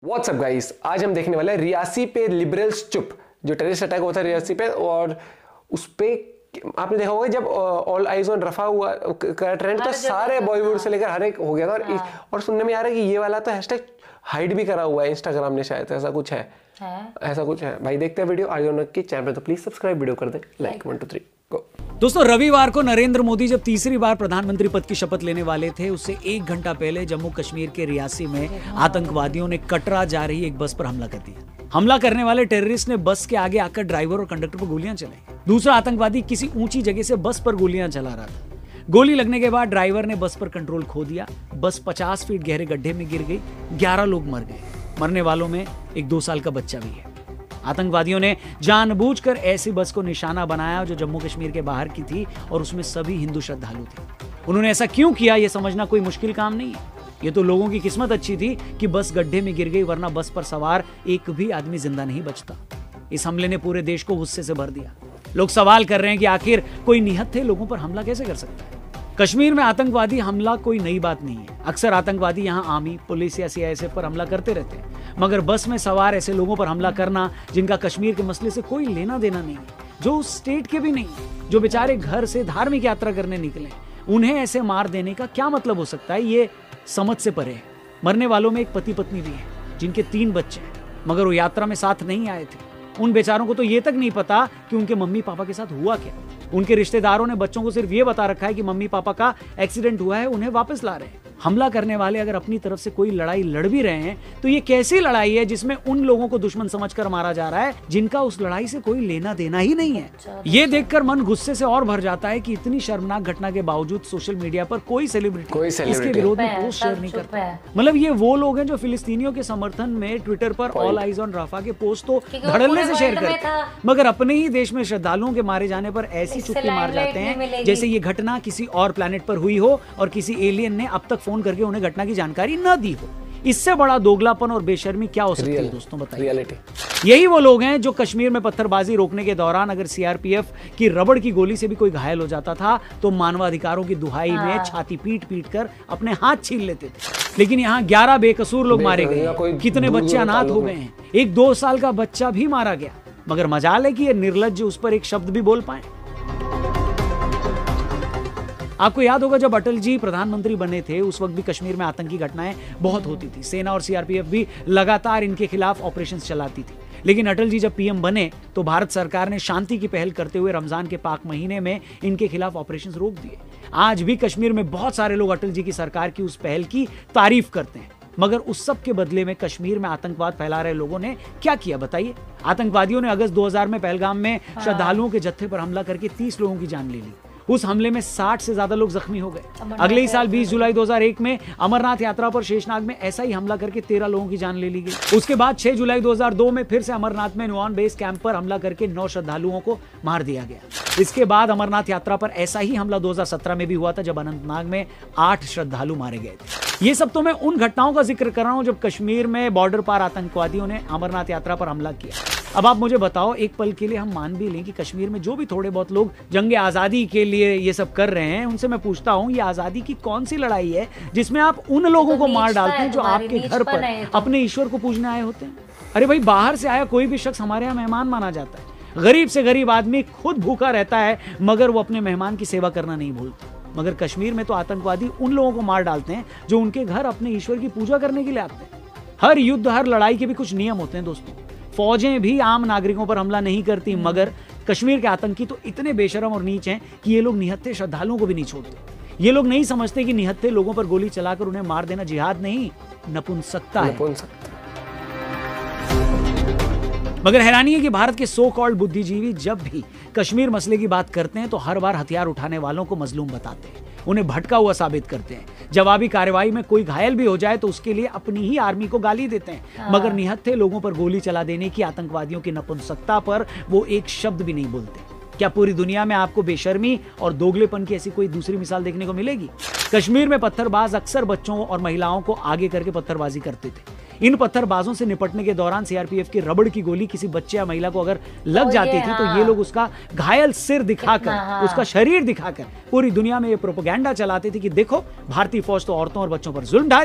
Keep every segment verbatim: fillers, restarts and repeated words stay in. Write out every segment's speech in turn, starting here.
WhatsApp guys, आज हम देखने वाले हैं रियासी पे लिबरल्स चुप, जो टेररिस्ट अटैक हुआ था रियासी पे, और उस पे आपने देखा होगा जब ऑल आइज ऑन रफा हुआ का ट्रेंड तो सारे बॉलीवुड से लेकर हर एक हो गया था। और, हाँ। और सुनने में आ रहा है कि ये वाला तो हैशटैग हाइड भी करा हुआ है इंस्टाग्राम ने, शायद ऐसा कुछ है, है? ऐसा कुछ है भाई। देखते हैं वीडियो आगे की चैनल पे, तो प्लीज सब्सक्राइब वीडियो कर दे, like one two three go. दोस्तों, रविवार को नरेंद्र मोदी जब तीसरी बार प्रधानमंत्री पद की शपथ लेने वाले थे, उससे एक घंटा पहले जम्मू कश्मीर के रियासी में आतंकवादियों ने कटरा जा रही एक बस पर हमला कर दिया। हमला करने वाले टेररिस्ट ने बस के आगे आकर ड्राइवर और कंडक्टर पर गोलियां चलाई। दूसरा आतंकवादी किसी ऊंची जगह से बस पर गोलियां चला रहा था। गोली लगने के बाद ड्राइवर ने बस पर कंट्रोल खो दिया। बस पचास फीट गहरे गड्ढे में गिर गई। ग्यारह लोग मर गए। मरने वालों में एक दो साल का बच्चा भी है। आतंकवादियों ने जानबूझकर ऐसी बस को निशाना बनाया जो जम्मू कश्मीर के बाहर की थी और उसमें सभी हिंदू श्रद्धालु थे। उन्होंने ऐसा क्यों किया, यह समझना कोई मुश्किल काम नहीं है। ये तो लोगों की किस्मत अच्छी थी कि बस गड्ढे में गिर गई, वरना बस पर सवार एक भी आदमी जिंदा नहीं बचता। इस हमले ने पूरे देश को गुस्से से भर दिया। लोग सवाल कर रहे हैं कि आखिर कोई निहत्थे लोगों पर हमला कैसे कर सकता है। कश्मीर में आतंकवादी हमला कोई नई बात नहीं है। अक्सर आतंकवादी यहाँ आर्मी, पुलिस या सीआईएसएफ पर हमला करते रहते हैं, मगर बस में सवार ऐसे लोगों पर हमला करना जिनका कश्मीर के मसले से कोई लेना देना नहीं है, जो उस स्टेट के भी नहीं, जो बेचारे घर से धार्मिक यात्रा करने निकले, उन्हें ऐसे मार देने का क्या मतलब हो सकता है, ये समझ से परे है। मरने वालों में एक पति पत्नी भी है जिनके तीन बच्चे हैं, मगर वो यात्रा में साथ नहीं आए थे। उन बेचारों को तो ये तक नहीं पता कि उनके मम्मी पापा के साथ हुआ क्या। उनके रिश्तेदारों ने बच्चों को सिर्फ ये बता रखा है कि मम्मी पापा का एक्सीडेंट हुआ है, उन्हें वापस ला रहे हैं। हमला करने वाले अगर अपनी तरफ से कोई लड़ाई लड़ भी रहे हैं तो ये कैसी लड़ाई है जिसमें उन लोगों को दुश्मन समझकर मारा जा रहा है जिनका उस लड़ाई से कोई लेना देना ही नहीं है। ये देखकर मन गुस्से से और भर जाता है कि इतनी शर्मनाक घटना के बावजूद सोशल मीडिया पर कोई सेलिब्रिटी इसके विरोध में पोस्ट शेयर नहीं करता। मतलब ये वो लोग हैं जो फिलिस्तीनियों के समर्थन में ट्विटर पर ऑल आइज ऑन रफा के पोस्ट तो धड़ल्ले से शेयर करते हैं, मगर अपने ही देश में श्रद्धालुओं के मारे जाने पर ऐसी चुप्पी मार जाते हैं जैसे ये घटना किसी और प्लेनेट पर हुई हो और किसी एलियन ने अब तक फोन करके उन्हें घटना की जानकारी न दी हो। इससे बड़ा दोगलापन और बेशर्मी क्या हो सकती है दोस्तों, बताइए। यही वो लोग हैं जो कश्मीर में पत्थरबाजी रोकने के दौरान अगर सीआरपीएफ की रबड़ की गोली से भी कोई घायल हो जाता था तो मानवाधिकारों की दुहाई में छाती पीट पीट कर अपने हाथ छीन लेते थे। लेकिन यहाँ ग्यारह बेकसूर लोग मारे गए, कितने बच्चे अनाथ हो गए हैं, एक दो साल का बच्चा भी मारा गया, मगर मजाल है कि ये निर्लज्ज उस पर एक शब्द भी बोल पाए। आपको याद होगा जब अटल जी प्रधानमंत्री बने थे उस वक्त भी कश्मीर में आतंकी घटनाएं बहुत होती थी। सेना और सीआरपीएफ भी लगातार इनके खिलाफ ऑपरेशंस चलाती थी। लेकिन अटल जी जब पीएम बने तो भारत सरकार ने शांति की पहल करते हुए रमजान के पाक महीने में इनके खिलाफ ऑपरेशंस रोक दिए। आज भी कश्मीर में बहुत सारे लोग अटल जी की सरकार की उस पहल की तारीफ करते हैं, मगर उस सब के बदले में कश्मीर में आतंकवाद फैला रहे लोगों ने क्या किया, बताइए। आतंकवादियों ने अगस्त दो हज़ार में पहलगाम में श्रद्धालुओं के जत्थे पर हमला करके तीस लोगों की जान ले ली। उस हमले में साठ से ज्यादा लोग जख्मी हो गए। अगले ही साल बीस जुलाई दो हज़ार एक में अमरनाथ यात्रा पर शेषनाग में ऐसा ही हमला करके तेरह लोगों की जान ले ली गई। उसके बाद छह जुलाई दो हज़ार दो में फिर से अमरनाथ में नुआन बेस कैंप पर हमला करके नौ श्रद्धालुओं को मार दिया गया। इसके बाद अमरनाथ यात्रा पर ऐसा ही हमला दो हज़ार सत्रह में भी हुआ था जब अनंतनाग में आठ श्रद्धालु मारे गए थे। ये सब तो मैं उन घटनाओं का जिक्र कर रहा हूं जब कश्मीर में बॉर्डर पार आतंकवादियों ने अमरनाथ यात्रा पर हमला किया। अब आप मुझे बताओ, एक पल के लिए हम मान भी लें कि कश्मीर में जो भी थोड़े बहुत लोग जंग आजादी के लिए ये सब कर रहे हैं, उनसे मैं पूछता हूं ये आजादी की कौन सी लड़ाई है जिसमें आप उन लोगों को मार डालते हैं जो आपके घर पर अपने ईश्वर को पूजने आए होते हैं। अरे भाई, बाहर से आया कोई भी शख्स हमारे यहाँ मेहमान माना जाता है। गरीब से गरीब आदमी खुद भूखा रहता है मगर वो अपने मेहमान की सेवा करना नहीं भूलता। मगर कश्मीर में तो आतंकवादी उन लोगों को मार डालते हैं जो उनके घर अपने ईश्वर की पूजा करने के लिए आते हैं। हर युद्ध, हर लड़ाई के भी कुछ नियम होते हैं दोस्तों। फौजें भी आम नागरिकों पर हमला नहीं करती, मगर कश्मीर के आतंकी तो इतने बेशरम और नीच हैं कि ये लोग निहत्थे श्रद्धालुओं को भी नहीं छोड़ते। ये लोग नहीं समझते कि निहत्थे लोगों पर गोली चलाकर उन्हें मार देना जिहाद नहीं, नपुंसकता है। मगर हैरानी है कि भारत के सो कॉल्ड बुद्धिजीवी जब भी कश्मीर मसले की बात करते हैं तो हर बार हथियार उठाने वालों को मजलूम बताते हैं, उन्हें भटका हुआ साबित करते हैं। जवाबी कार्रवाई में कोई घायल भी हो जाए तो उसके लिए अपनी ही आर्मी को गाली देते हैं, हाँ। मगर निहत्थे लोगों पर गोली चला देने की आतंकवादियों की नपुंसकता पर वो एक शब्द भी नहीं बोलते। क्या पूरी दुनिया में आपको बेशर्मी और दोगलेपन की ऐसी कोई दूसरी मिसाल देखने को मिलेगी? कश्मीर में पत्थरबाज अक्सर बच्चों और महिलाओं को आगे करके पत्थरबाजी करते थे। इन पत्थरबाजों से निपटने के दौरान सीआरपीएफ की रबड़ की गोली किसी बच्चे या महिला को अगर लग जाती थी हाँ। तो ये लोग उसका घायल सिर दिखाकर हाँ। उसका शरीर दिखाकर पूरी दुनिया में ये प्रोपेगेंडा चलाते थे कि देखो भारतीय फौज तो औरतों और बच्चों पर जुल्म ढा रही है।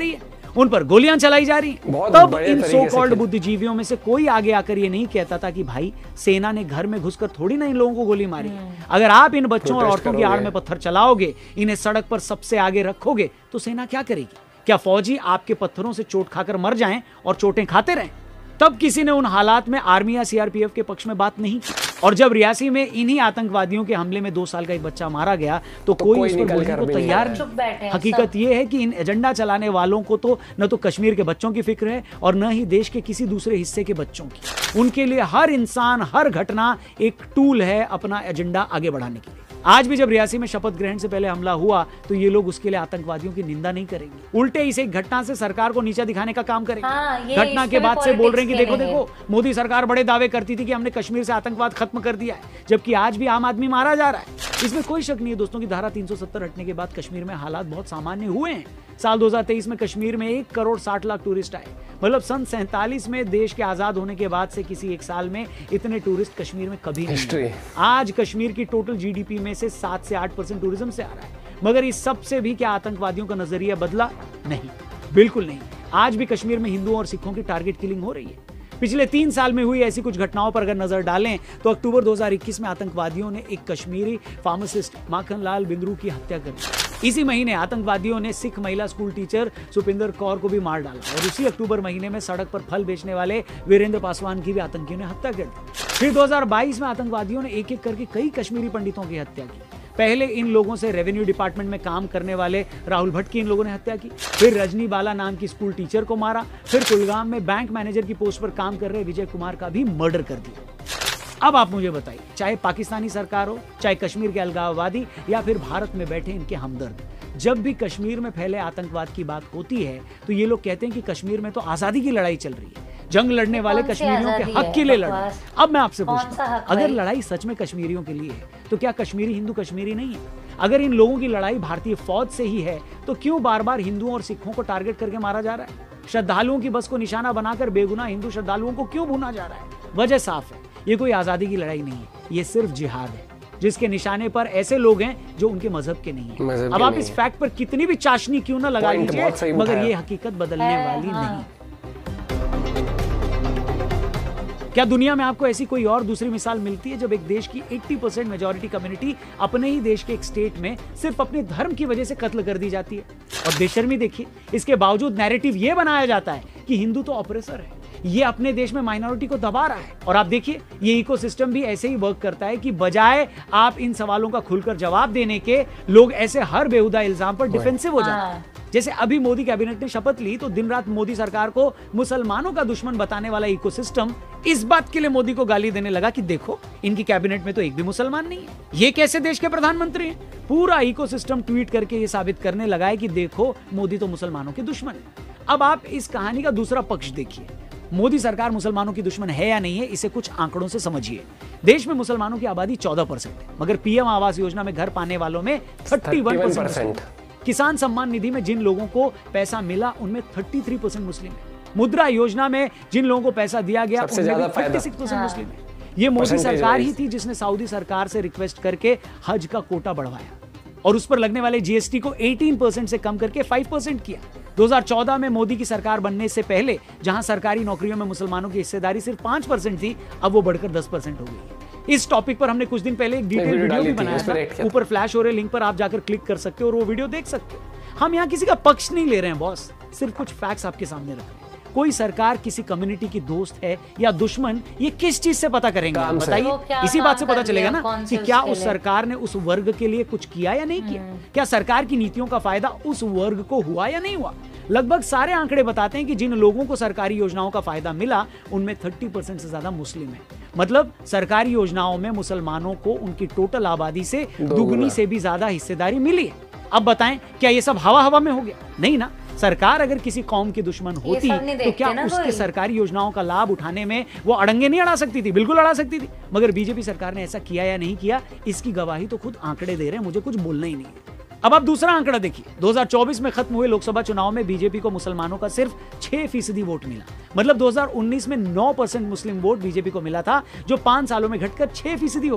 उन पर गोलियां चलाई जा रही हैं। बहुत तब बढ़िया इन तरीके सो से कॉल्ड खेल- बुद्धिजीवियों में से कोई आगे आकर ये नहीं कहता था कि भाई सेना ने घर में घुसकर थोड़ी ना इन लोगों को गोली मारी है। अगर आप इन बच्चों और प्रोटेस्ट औरतों की आड़ करोगे। में पत्थर चलाओगे, इन्हें सड़क पर सबसे आगे रखोगे, तो सेना क्या करेगी? क्या फौजी आपके पत्थरों से चोट खाकर मर जाएं और चोटें खाते रहें? तब किसी ने उन हालात में आर्मी या सीआरपीएफ के पक्ष में बात नहीं की। और जब रियासी में इन्हीं आतंकवादियों के हमले में दो साल का एक बच्चा मारा गया तो, तो कोई कोई उस पर निकल बोलने कर को भी नहीं तैयार आया। चुप बैठे हैं हकीकत यह है कि इन एजेंडा चलाने वालों को तो न तो कश्मीर के बच्चों की फिक्र है और न ही देश के किसी दूसरे हिस्से के बच्चों की। उनके लिए हर इंसान, हर घटना एक टूल है अपना एजेंडा आगे बढ़ाने के लिए। आज भी जब रियासी में शपथ ग्रहण से पहले हमला हुआ तो ये लोग उसके लिए आतंकवादियों की निंदा नहीं करेंगे, उल्टे इस एक घटना से सरकार को नीचा दिखाने का काम करेंगे। हाँ, ये घटना इस के पे बाद से बोल रहे हैं कि देखो पॉलिटिक्स देखो मोदी सरकार बड़े दावे करती थी कि हमने कश्मीर से आतंकवाद खत्म कर दिया है, जबकि आज भी आम आदमी मारा जा रहा है। इसमें कोई शक नहीं है दोस्तों की धारा तीन सौ सत्तर हटने के बाद कश्मीर में हालात बहुत सामान्य हुए हैं। साल दो हज़ार तेईस में कश्मीर में एक करोड़ साठ लाख टूरिस्ट आए, मतलब सन सैंतालीस में देश के आजाद होने के बाद से किसी एक साल में इतने टूरिस्ट कश्मीर में कभी नहीं History। आए। आज कश्मीर की टोटल जीडीपी में से सात से आठ परसेंट टूरिज्म से आ रहा है। मगर इस सब से भी क्या आतंकवादियों का नजरिया बदला? नहीं, बिल्कुल नहीं। आज भी कश्मीर में हिंदुओं और सिखों की टारगेट किलिंग हो रही है। पिछले तीन साल में हुई ऐसी कुछ घटनाओं पर अगर नजर डालें तो अक्टूबर दो हज़ार इक्कीस में आतंकवादियों ने एक कश्मीरी फार्मासिस्ट माखन लाल बिंद्रू की हत्या कर दी। इसी महीने आतंकवादियों ने सिख महिला स्कूल टीचर सुपिंदर कौर को भी मार डाला और उसी अक्टूबर महीने में सड़क पर फल बेचने वाले वीरेंद्र पासवान की भी आतंकियों ने हत्या कर दी। फिर दो हज़ार बाईस में आतंकवादियों ने एक एक करके कई कश्मीरी पंडितों की हत्या की। पहले इन लोगों से रेवेन्यू डिपार्टमेंट में काम करने वाले राहुल भट्ट की इन लोगों ने हत्या की, फिर रजनी बाला नाम की स्कूल टीचर को मारा, फिर कुलगाम में बैंक मैनेजर की पोस्ट पर काम कर रहे विजय कुमार का भी मर्डर कर दिया। अब आप मुझे बताइए, चाहे पाकिस्तानी सरकार हो, चाहे कश्मीर के अलगाववादी या फिर भारत में बैठे इनके हमदर्द, जब भी कश्मीर में फैले आतंकवाद की बात होती है तो ये लोग कहते हैं कि कश्मीर में तो आजादी की लड़ाई चल रही है, जंग लड़ने वाले कौन सी कश्मीरियों के आजादी हक है? के लिए लड़ रहे हैं। बकवास। अब मैं आपसे कौन पूछता सा हूं, हक अगर भाई? लड़ाई सच में कश्मीरियों के लिए है तो क्या कश्मीरी हिंदू कश्मीरी नहीं है? अगर इन लोगों की लड़ाई भारतीय फौज से ही है तो क्यों बार बार हिंदुओं और सिखों को टारगेट करके मारा जा रहा है? श्रद्धालुओं की बस को निशाना बनाकर बेगुनाह हिंदू श्रद्धालुओं को क्यों भूना जा रहा है? वजह साफ है, ये कोई आजादी की लड़ाई नहीं है, ये सिर्फ जिहाद है जिसके निशाने पर ऐसे लोग हैं जो उनके मजहब के नहीं है। मजहब अब के आप नहीं इस है। फैक्ट पर कितनी भी चाशनी क्यों ना लगा Point बहुत सही लीजिए, मगर उठाया। ये हकीकत बदलने है, वाली हाँ। नहीं। क्या दुनिया में आपको ऐसी कोई और दूसरी मिसाल मिलती है जब एक देश की अस्सी परसेंट मेजॉरिटी कम्युनिटी अपने ही देश के एक स्टेट में सिर्फ अपने धर्म की वजह से कत्ल कर दी जाती है? और बेशर्मी देखिए, इसके बावजूद नैरेटिव ये बनाया जाता है कि हिंदू तो ऑपरेसर है, ये अपने देश में माइनॉरिटी को दबा रहा है। और आप देखिए, ये इकोसिस्टम भी ऐसे ही वर्क करता है कि बजाय आप इन सवालों का खुलकर जवाब देने के, लोग ऐसे हर बेहुदा इल्जाम पर डिफेंसिव हो जाते हैं। जैसे अभी मोदी कैबिनेट ने शपथ ली तो दिन रात मोदी सरकार को मुसलमानों का दुश्मन बताने वाला इकोसिस्टम इस बात के लिए मोदी को गाली देने लगा कि देखो, इनकी कैबिनेट में तो एक भी मुसलमान नहीं है, ये कैसे देश के प्रधानमंत्री हैं? पूरा इकोसिस्टम ट्वीट करके ये साबित करने लगा है कि देखो, मोदी तो मुसलमानों के दुश्मन है। अब आप इस कहानी का दूसरा पक्ष देखिए, मोदी सरकार मुसलमानों की दुश्मन है या नहीं है, इसे कुछ आंकड़ों से समझिए। देश में मुसलमानों की आबादी चौदह परसेंट है, मगर पीएम आवास योजना में घर पाने वालों में इकतीस परसेंट। किसान सम्मान निधि में जिन लोगों को पैसा मिला उनमें तैंतीस परसेंट मुस्लिम है। मुद्रा योजना में जिन लोगों को पैसा दिया गया सबसे उनमें ज्यादा भी फायदा। छत्तीस परसेंट हाँ। मुस्लिम है। ये मोदी Percentage सरकार ही wise। थी जिसने सऊदी सरकार से रिक्वेस्ट करके हज का कोटा बढ़वाया और उस पर लगने वाले जीएसटी को अठारह परसेंट से कम करके पाँच परसेंट किया। दो हज़ार चौदह में मोदी की सरकार बनने से पहले जहां सरकारी नौकरियों में मुसलमानों की हिस्सेदारी सिर्फ पाँच परसेंट थी, अब वो बढ़कर दस परसेंट हो गई है। इस टॉपिक पर हमने कुछ दिन पहले एक डिटेल वीडियो वीडियो डाली भी थी, बनाया उस पर react था, किया था। ऊपर फ्लैश हो रहे लिंक पर आप जाकर क्लिक कर सकते हो और वो वीडियो देख सकते हो। हम यहाँ किसी का पक्ष नहीं ले रहे हैं बॉस, सिर्फ कुछ फैक्ट्स आपके सामने रख रहे हैं। कोई सरकार किसी कम्युनिटी की दोस्त है या दुश्मन, ये किस चीज से पता करेंगे? काम से। बताइए, वो क्या इसी बात से काम पता कर चलेगा लिया, ना कौन कि से क्या उसके उस लिए? सरकार ने उस वर्ग के लिए कुछ किया या नहीं किया, क्या सरकार की नीतियों का फायदा उस वर्ग को हुआ या नहीं हुआ। लगभग सारे आंकड़े बताते हैं कि जिन लोगों को सरकारी योजनाओं का फायदा मिला उनमें तीस परसेंट से ज्यादा मुस्लिम है। मतलब सरकारी योजनाओं में मुसलमानों को उनकी टोटल आबादी से दुगनी से भी ज्यादा हिस्सेदारी मिली है। अब बताएं, क्या ये सब हवा हवा में हो गया? नहीं ना। सरकार अगर किसी कौम की दुश्मन होती सब नहीं तो देखते क्या ना उसके कोई। सरकारी योजनाओं का लाभ उठाने में वो अड़ंगे नहीं अड़ा सकती थी? बिल्कुल अड़ा सकती थी। मगर बीजेपी सरकार ने ऐसा किया या नहीं किया, इसकी गवाही तो खुद आंकड़े दे रहे हैं, मुझे कुछ बोलना ही नहीं है। अब आप दूसरा आंकड़ा देखिए, दो हज़ार चौबीस में खत्म हुए लोकसभा चुनाव में बीजेपी को मुसलमानों का सिर्फ छह फीसदी वोट मिला। मतलब दो हज़ार उन्नीस में नौ परसेंट मुस्लिम वोट बीजेपी को मिला था, जो पांच सालों में घटकर छह फीसदी हो गया।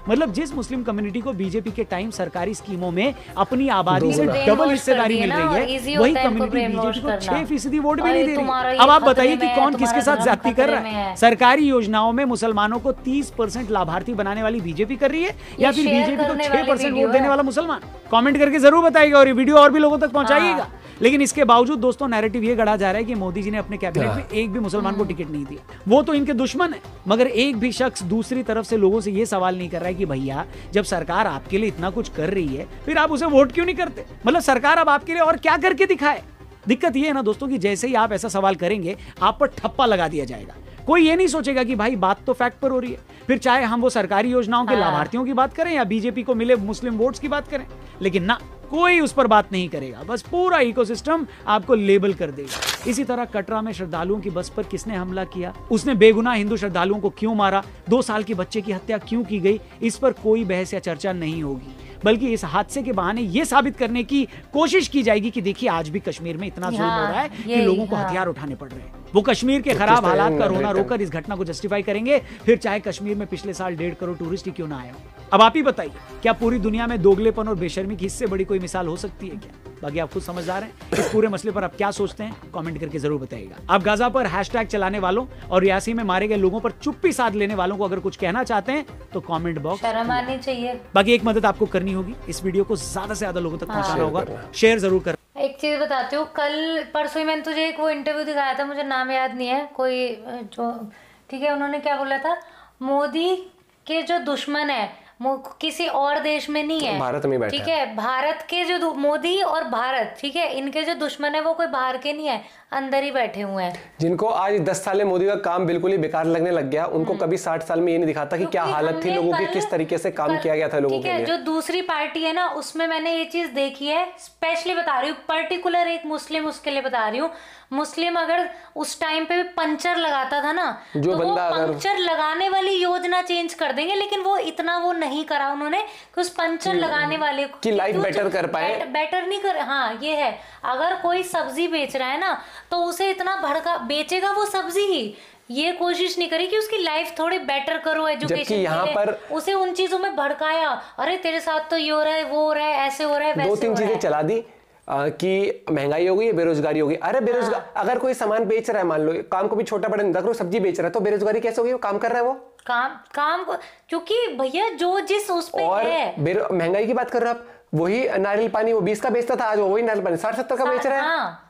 मतलब जिस मुस्लिम कम्युनिटी को बीजेपी के टाइम सरकारी स्कीमों में अपनी आबादी से डबल हिस्सेदारी मिल रही है, वही कम्युनिटी बीजेपी को छह फीसदी वोट भी नहीं दे रही। अब आप बताइए कि कौन किसके साथ ज्यादती कर रहा है? सरकारी योजनाओं में मुसलमानों को तीस परसेंट लाभार्थी बनाने वाली बीजेपी कर रही है या फिर बीजेपी को छह परसेंट वोट देने वाला मुसलमान? कमेंट करके जरूर बताइएगा और ये वीडियो और भी लोगों तक पहुंचाइएगा। लेकिन इसके बावजूद दोस्तों नैरेटिव ये गढ़ा जा रहा है कि मोदी जी ने अपने कैबिनेट में एक भी मुसलमान को टिकट नहीं दिया, वो तो इनके दुश्मन है। मगर एक भी शख्स दूसरी तरफ से लोगों से ये सवाल नहीं कर रहा है कि भैया जब सरकार आपके लिए इतना कुछ कर रही है फिर आप उसे वोट क्यों नहीं करते? मतलब सरकार अब आपके लिए और क्या करके दिखाए? दिक्कत ये है ना दोस्तों कि जैसे ही आप ऐसा सवाल करेंगे आप पर ठप्पा लगा दिया जाएगा। कोई ये नहीं सोचेगा कि भाई बात तो फैक्ट पर हो रही है, फिर चाहे हम वो सरकारी योजनाओं के लाभार्थियों की बात करें या बीजेपी को मिले मुस्लिम वोट्स की बात करें, लेकिन ना, कोई उस पर बात नहीं करेगा। बस पूरा इकोसिस्टम आपको लेबल कर देगा। इसी तरह कटरा में श्रद्धालुओं की बस पर किसने हमला किया, उसने बेगुनाह हिंदू श्रद्धालुओं को क्यों मारा, दो साल के बच्चे की हत्या क्यों की गई, इस पर कोई बहस या चर्चा नहीं होगी, बल्कि इस हादसे के बहाने ये साबित करने की कोशिश की जाएगी कि देखिए आज भी कश्मीर में इतना जुल्म हो रहा है कि लोगों को हथियार उठाने पड़ रहे हैं। वो कश्मीर के खराब हालात का रोना रोकर इस घटना को जस्टिफाई करेंगे, फिर चाहे कश्मीर में पिछले साल डेढ़ करोड़ टूरिस्ट ही क्यों ना आए हो। अब आप ही बताइए, क्या पूरी दुनिया में दोगलेपन और बेशर्मी की इससे बड़ी कोई मिसाल हो सकती है क्या? बाकी आप खुद समझदार हैं। इस पूरे मसले पर आप क्या सोचते हैं कमेंट करके जरूर बताइएगा। आप गाजा पर हैशटैग चलाने वालों और रियासी में मारे गए लोगों पर चुप्पी साध लेने वालों को अगर कुछ कहना चाहते हैं तो कमेंट बॉक्स शर्म आनी चाहिए। बाकी एक मदद आपको करनी होगी, इस वीडियो को ज्यादा से ज्यादा लोगों तक पहुंचाना होगा, शेयर जरूर कर। एक चीज बताती हूँ, कल परसों मैंने तुझे एक वो इंटरव्यू दिखाया था, मुझे नाम याद नहीं है, कोई जो ठीक है, उन्होंने क्या बोला था, मोदी के जो दुश्मन है किसी और देश में नहीं है, भारत में बैठा ठीक है, भारत के जो मोदी और भारत, ठीक है, इनके जो दुश्मन है वो कोई बाहर के नहीं है, अंदर ही बैठे हुए हैं। जिनको आज दस साल में मोदी का काम बिल्कुल ही बेकार लगने लग गया, उनको कभी साठ साल में ये नहीं दिखाता कि क्या हालत थी लोगों की, किस तरीके से काम किया गया था लोगों के लिए। जो दूसरी पार्टी है ना, उसमें मैंने ये चीज देखी है, स्पेशली बता रही हूँ, पर्टिकुलर एक मुस्लिम उसके लिए बता रही हूँ। मुस्लिम अगर उस टाइम पे भी पंचर लगाता था ना, जो तो बंदा वो पंचर लगाने वाली योजना चेंज कर देंगे, लेकिन वो इतना वो नहीं करा उन्होंने कि उस पंचर लगाने वाले की लाइफ बेटर कर पाए, बेटर नहीं कर। हाँ ये है, अगर कोई सब्जी बेच रहा है ना तो उसे इतना भड़का बेचेगा वो सब्जी ही, ये कोशिश नहीं करी कि उसकी लाइफ थोड़ी बेटर करो, एजुकेशन यहाँ पर उसे उन चीजों में भड़काया, अरे तेरे साथ तो ये हो रहा है, वो हो रहा है, ऐसे हो रहा है, वैसे दो तीन चीजें चला दी आ, कि महंगाई हो गई, बेरोजगारी हो गई। अरे बेरोजगार, हाँ। अगर कोई सामान बेच रहा है, मान लो काम को भी छोटा बड़ा नहीं, अगर सब्जी बेच रहा है तो बेरोजगारी कैसे होगी? वो काम कर रहा है, वो काम काम को, क्योंकि भैया जो जिस उस पे और है। महंगाई की बात कर रहे हो आप, वही नारियल पानी वो बीस का बेचता था, आज वो वही नारियल पानी साठ सत्तर का बेच रहा है। हाँ।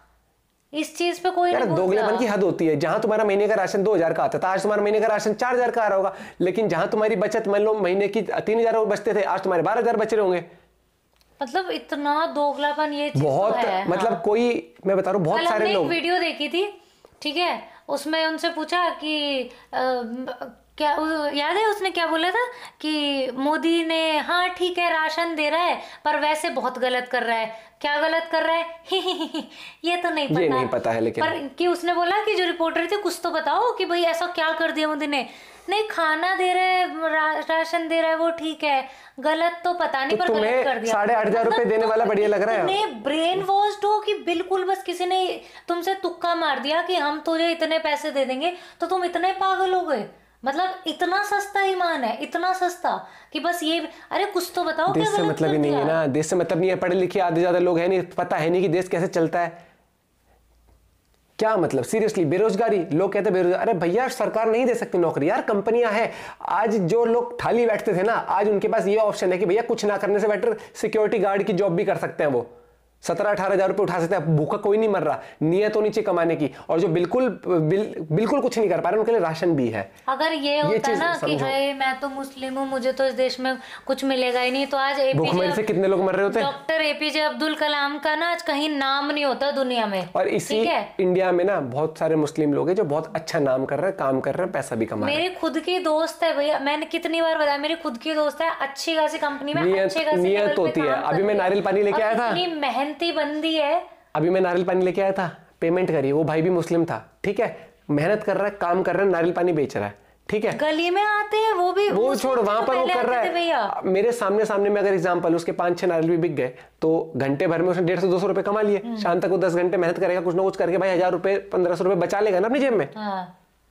इस चीज पे कोई यार दोगलेपन की हद होती है। जहां तुम्हारा महीने का राशन दो हजार का आता था, आज तुम्हारा महीने का राशन चार हजार का आ रहा होगा, लेकिन जहां तुम्हारी बचत मान लो महीने की तीन हजार बचते थे, आज तुम्हारे बारह हजार बचे होंगे। मतलब इतना दोगलापन ये चीज बहुत तो है, मतलब हाँ। कोई मैं बता रहा हूँ बहुत सारे लोग, एक वीडियो देखी थी, ठीक है, उसमें उनसे पूछा कि आ, क्या याद है उसने क्या बोला था कि मोदी ने हाँ ठीक है राशन दे रहा है पर वैसे बहुत गलत कर रहा है। क्या गलत कर रहा है ये तो नहीं पता, ये नहीं पता है, लेकिन पर कि उसने बोला कि जो रिपोर्टर थे कुछ तो बताओ कि भाई ऐसा क्या कर दिया मोदी ने। नहीं खाना दे रहे है, रा, राशन दे रहा है, वो ठीक है, गलत तो पता नहीं, तो पर गलत कर दिया। साढ़े आठ हजार रुपए देने वाला बढ़िया लग रहा है। ब्रेन वॉश्ड हो कि बिल्कुल बस किसी ने तुमसे तुक्का मार दिया कि हम तुझे इतने पैसे दे देंगे तो तुम इतने पागल हो गए। मतलब इतना सस्ता ईमान है, इतना सस्ता कि बस ये, अरे कुछ तो बताओ। देश से मतलब ही नहीं है ना, देश से मतलब नहीं है, पढ़े लिखे आधे ज्यादा लोग है नहीं, पता है नहीं कि देश कैसे चलता है। क्या मतलब सीरियसली बेरोजगारी, लोग कहते हैं बेरोजगार, अरे भैया सरकार नहीं दे सकती नौकरी, यार कंपनियां हैं। आज जो लोग खाली बैठते थे ना, आज उनके पास ये ऑप्शन है कि भैया कुछ ना करने से बेटर सिक्योरिटी गार्ड की जॉब भी कर सकते हैं, वो सत्रह अठारह हजार रुपए उठा सकते हैं। भूखा कोई नहीं मर रहा, नियत होनी चाहिए कमाने की। और जो बिल्कुल बिल, बिल्कुल कुछ नहीं कर पा रहे उनके लिए राशन भी है। अगर ये, ये होता ना कि हाय मैं तो मुस्लिम हूँ, मुझे तो इस देश में कुछ मिलेगा ही नहीं, तो आज भूखमरी से कितने लोग मर रहे होते। डॉक्टर एपीजे अब्दुल कलाम का ना आज कहीं नाम नहीं होता दुनिया में। और इसी इंडिया में ना बहुत सारे मुस्लिम लोग हैं जो बहुत अच्छा नाम कर रहे हैं, काम कर रहे हैं, पैसा भी कमा रहे हैं। मेरी खुद की दोस्त है भैया, मैंने कितनी बार बताया, मेरी खुद की दोस्त है, अच्छी खासी कंपनी में, अच्छे खासी नियत होती है। अभी मैं नारियल पानी लेके आया था, इतनी मेहनती बंदी है। अभी मैं नारियल पानी लेके आया था, पेमेंट करी, वो भाई भी मुस्लिम था, ठीक है, मेहनत कर रहा है, काम कर रहा है, नारियल पानी बेच रहा है, ठीक है, गली में आते हैं वो भी, वो छोड़ वहां पर वो कर रहा है। मेरे सामने सामने में अगर एग्जांपल उसके पांच छह नारियल भी बिक गए तो घंटे भर में उसने डेढ़ सौ दो सौ रुपए कमा लिए। शाम तक वो दस घंटे मेहनत करेगा, कुछ ना कुछ करके भाई हजार रुपए पंद्रह सौ रुपए बचा लेगा ना अपनी जेब में।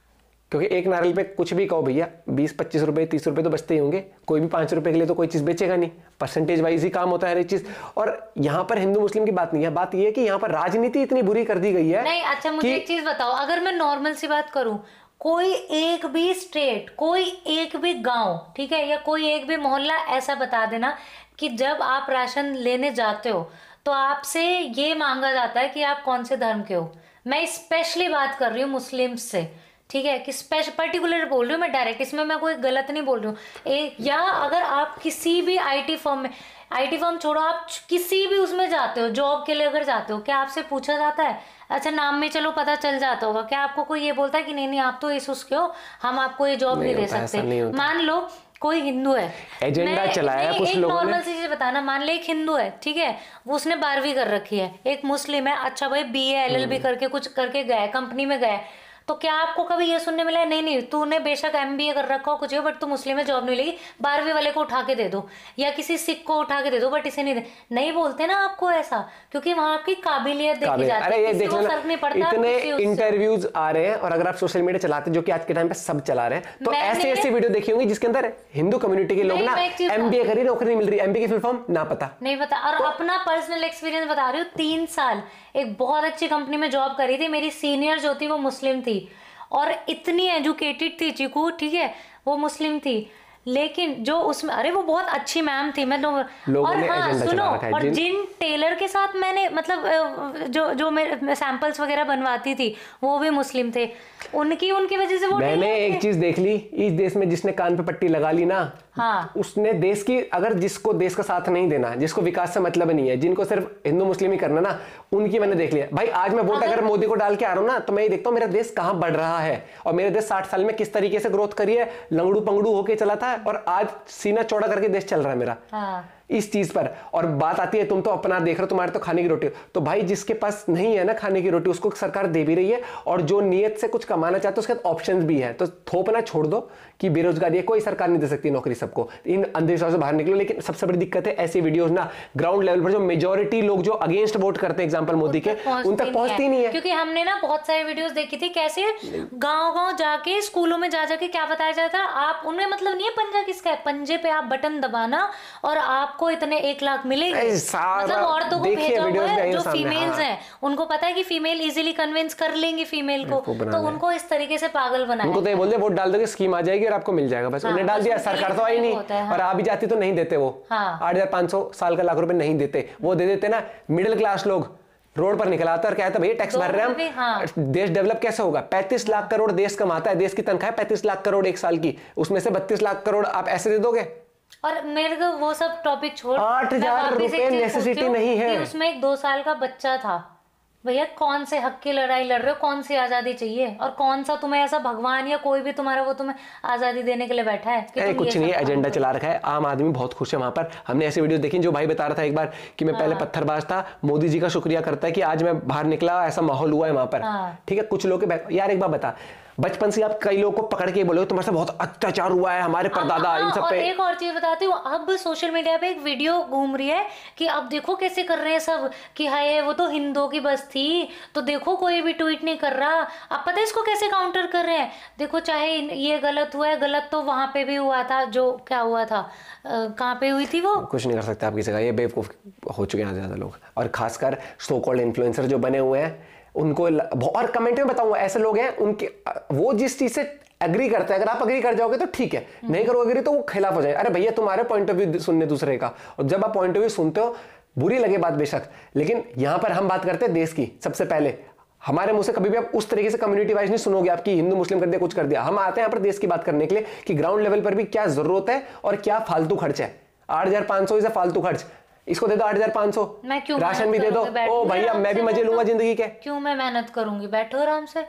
क्योंकि एक नारियल पे कुछ भी कहो भैया, बीस पच्चीस रुपए तीस रुपए तो बचते ही होंगे। कोई भी पांच रुपए के लिए तो कोई चीज बेचेगा नहीं, परसेंटेज वाइज ही काम होता है हर एक चीज। और यहाँ पर हिंदू मुस्लिम की बात नहीं है, बात ये है कि यहाँ पर राजनीति इतनी बुरी कर दी गई है। नहीं अच्छा मुझे एक चीज बताओ, अगर मैं नॉर्मल सी बात करूं, कोई एक भी स्टेट, कोई एक भी गांव, ठीक है, या कोई एक भी मोहल्ला ऐसा बता देना कि जब आप राशन लेने जाते हो तो आपसे ये मांगा जाता है कि आप कौन से धर्म के हो। मैं स्पेशली बात कर रही हूँ मुस्लिम्स से, ठीक है, कि स्पेशल पर्टिकुलर बोल रही हूँ मैं, डायरेक्ट, इसमें मैं कोई गलत नहीं बोल रही हूँ। एक या अगर आप किसी भी आईटी फर्म में, आईटी फर्म छोड़ो, आप किसी भी उसमें जाते हो जॉब के लिए अगर जाते हो, क्या आपसे पूछा जाता है? अच्छा नाम में चलो पता चल जाता होगा, क्या आपको कोई ये बोलता है कि नहीं नहीं आप तो इस उसके हो, हम आपको ये जॉब नहीं दे सकते? मान लो कोई हिंदू है, एजेंडा चलाया कुछ लोगों ने। नॉर्मल चीज बताना, मान ले एक हिंदू है, ठीक है, वो उसने बारहवीं कर रखी है, एक मुस्लिम है, अच्छा भाई B A L L B करके कुछ करके गया, कंपनी में गया, तो क्या आपको कभी ये सुनने मिला है नहीं नहीं तूने बेशक एम बी ए कर रखा हो कुछ है, बट तू मुस्लिम है जॉब नहीं मिलेगी, बारहवीं वाले को उठा के दे दो, या किसी सिख को उठा के दे दो, बट इसे नहीं दे, नहीं बोलते ना आपको ऐसा, क्योंकि वहां आपकी काबिलियत देखी जाती है, किसी को फर्क नहीं पड़ता। इतने इंटरव्यूज आ रहे हैं, और अगर आप सोशल मीडिया चलाते जो कि आज के टाइम पे सब चला रहे हैं, तो ऐसे ऐसे वीडियो देखी होंगी जिसके अंदर हिंदू कम्युनिटी के लोग ना एम बी ए करी, नौकरी नहीं मिल रही, एम बी ए की फुल फॉर्म ना पता नहीं पता। और अपना पर्सनल एक्सपीरियंस बता रही हूँ, तीन साल एक बहुत अच्छी कंपनी में जॉब करी थी, मेरी सीनियर जो थी वो मुस्लिम थी और इतनी एजुकेटेड थी चीकू, ठीक है, वो मुस्लिम थी, लेकिन जो उसमें, अरे वो बहुत अच्छी मैम थी, मैं तो, और हाँ सुनो, और जिन टेलर के साथ मैंने मतलब जो जो मेरे सैंपल्स वगैरह बनवाती थी वो भी मुस्लिम थे, उनकी उनकी वजह से वो मैंने एक चीज देख ली, इस देश में जिसने कान पे पट्टी लगा ली ना, हाँ, उसने देश की, अगर जिसको देश का साथ नहीं देना, जिसको विकास से मतलब नहीं है, जिनको सिर्फ हिंदू मुस्लिम ही करना ना, उनकी मैंने देख लिया भाई। आज मैं वोट अगर मोदी को डाल के आ रहा हूँ ना, तो मैं ये देखता हूँ मेरा देश कहाँ बढ़ रहा है, और मेरे देश साठ साल में किस तरीके से ग्रोथ करी है, लंगड़ू पंगड़ू होके चला था और आज सीना चौड़ा करके देश चल रहा है मेरा, हाँ। इस चीज पर। और बात आती है तुम तो अपना देख रहे हो, तुम्हारे तो खाने की रोटी, तो भाई जिसके पास नहीं है ना खाने की रोटी, उसको सरकार दे भी रही है, और जो नियत से कुछ कमाना चाहते हैं उसके पास ऑप्शंस भी है। तो थोपना छोड़ दो कि बेरोजगारी है, कोई सरकार नहीं दे सकती नौकरी सबको, इन अंधविश्वास से बाहर निकलो। लेकिन सबसे बड़ी दिक्कत है ऐसी वीडियोस ना ग्राउंड लेवल पर जो मेजोरिटी लोग जो अगेंस्ट वोट करते हैं एग्जाम्पल मोदी के, उन तक पहुंचती नहीं है। क्योंकि हमने ना बहुत सारी वीडियोस देखी थी कैसे गांव गांव जाके स्कूलों में जा जाके क्या बताया जाता है, आप उनमें मतलब नहीं है पंजा किसका है, पंजे पे आप बटन दबाना और आपको इतने एक लाख मिलेंगे। मतलब औरतों को भेजा हुआ है जो फीमेल्स हैं, उनको पता है कि फीमेल इजीली कन्विंस कर लेंगी फीमेल को, तो उनको इस तरीके से पागल बनाया। उनको तो ये बोल दे वोट डाल दोगे स्कीम आ जाएगी और आपको मिल जाएगा, बस उन्हें डाल दिया, सरकार तो आई नहीं, और आ भी जाती तो नहीं देते वो, आठ हजार पांच सौ साल का लाख रुपए नहीं देते, वो दे देते ना मिडिल क्लास लोग, रोड पर निकल आता और कहता भैया टैक्स भर रहे हैं हम, हाँ। देश डेवलप कैसे होगा? पैंतीस लाख करोड़ देश कमाता है, देश की तनख्वाह पैंतीस लाख करोड़ एक साल की, उसमें से बत्तीस लाख करोड़ आप ऐसे दे दोगे? और मेरे को वो सब टॉपिक छोड़, आठ हजार रुपए नेसेसिटी नहीं है, उसमें एक दो साल का बच्चा था, भैया कौन से हक की लड़ाई लड़ रहे हो, कौन सी आजादी चाहिए, और कौन सा तुम्हें ऐसा भगवान या कोई भी तुम्हारा वो तुम्हें आजादी देने के लिए बैठा है कि कुछ नहीं, एजेंडा चला रखा है, आम आदमी बहुत खुश है वहां पर। हमने ऐसी वीडियो देखी, जो भाई बता रहा था एक बार कि मैं पहले पत्थरबाज था, मोदी जी का शुक्रिया करता है कि आज मैं बाहर निकला, ऐसा माहौल हुआ है वहां पर, ठीक है। कुछ लोग यार एक बार बता, बचपन से आप कई लोगों को पकड़ के बोले तुम्हारे साथ बहुत अत्याचार हुआ है, हमारे परदादा इन सब पे। एक और चीज बताती हूँ, अब सोशल मीडिया पे एक वीडियो घूम रही है कि अब देखो कैसे कर रहे हैं सब, कि हाय वो तो हिंदुओं की बस थी, तो देखो कोई भी ट्वीट नहीं कर रहा। अब पता है इसको कैसे काउंटर कर रहे हैं, देखो चाहे ये गलत हुआ है, गलत तो वहां पे भी हुआ था, जो क्या हुआ था, कहाँ पे हुई थी वो, कुछ नहीं कर सकते आप किसी का, ये बेवकूफ हो चुके हैं ज्यादा लोग, और खासकर सो कॉल्ड इन्फ्लुएंसर जो बने हुए हैं उनको। और कमेंट में बताऊंगा ऐसे लोग हैं, उनके वो जिस चीज से एग्री करते हैं, अगर आप एग्री कर जाओगे तो ठीक है, नहीं करोगे एग्री तो वो खिलाफ हो जाए। अरे भैया तुम्हारे पॉइंट ऑफ व्यू सुनने दूसरे का, और जब आप पॉइंट ऑफ व्यू सुनते हो बुरी लगे बात बेशक, लेकिन यहां पर हम बात करते हैं देश की। सबसे पहले हमारे मुंह से कभी भी आप उस तरीके से कम्युनिटी वाइज नहीं सुनोगे आपकी हिंदू मुस्लिम कर दिया कुछ कर दिया। हम आते हैं यहाँ पर देश की बात करने के लिए कि ग्राउंड लेवल पर भी क्या जरूरत है और क्या फालतू खर्च है। आठ हजार पांच सौ इसे फालतू खर्च, इसको दे दो आठ हजार पांच सौ, राशन भी दे दो, ओ भैया मैं भी मजे लूंगा जिंदगी के। क्यों मैं मेहनत करूंगी, बैठो आराम से।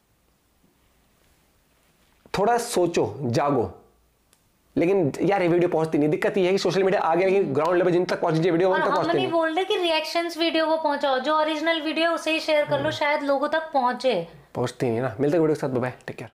थोड़ा सोचो, जागो। लेकिन यार ये वीडियो पहुंचती नहीं, दिक्कत ये है कि सोशल मीडिया आ गया, लेकिन ग्राउंड लेवल जिन तक पहुंची वीडियो उन तक पहुंचती नहीं। हम नहीं बोल रहे कि रिएक्शंस वीडियो को पहुंचाओ, जो ओरिजिनल वीडियो उसे ही शेयर कर लो, शायद लोगों तक पहुंचे। पहुंचती नहीं ना। मिलते वीडियो के साथ, बाय बाय, टेक केयर।